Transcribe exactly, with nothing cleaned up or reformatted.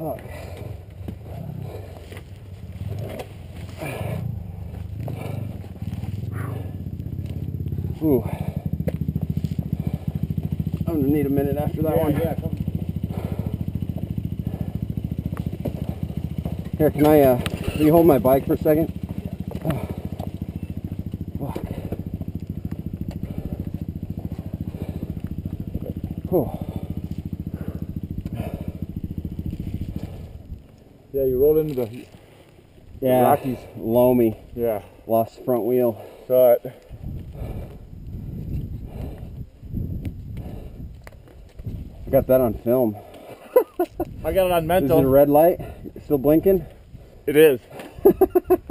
Fuck. Ooh. I'm gonna need a minute after that yeah, one. Yeah, come. Here, can I, uh, can you hold my bike for a second? Oh. Fuck. Oh. Yeah, you rolled into the, Yeah, the Rockies. loamy. Yeah. Lost the front wheel. Saw it. I got that on film. I got it on Is mental. it a red light? Still blinking? It is.